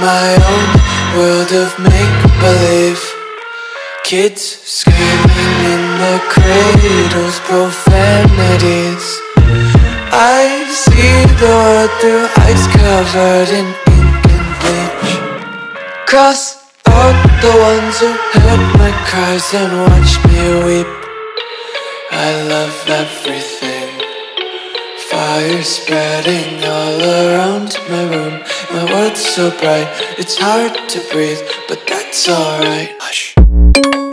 my own world of make-believe. Kids screaming in their cradles, profanities. I see the world through eyes covered in ink and bleach. Cross out the ones who heard my cries and watched me weep. I love everything. Fire spreading all around my room. My world's so bright, it's hard to breathe, but that's alright. Hush.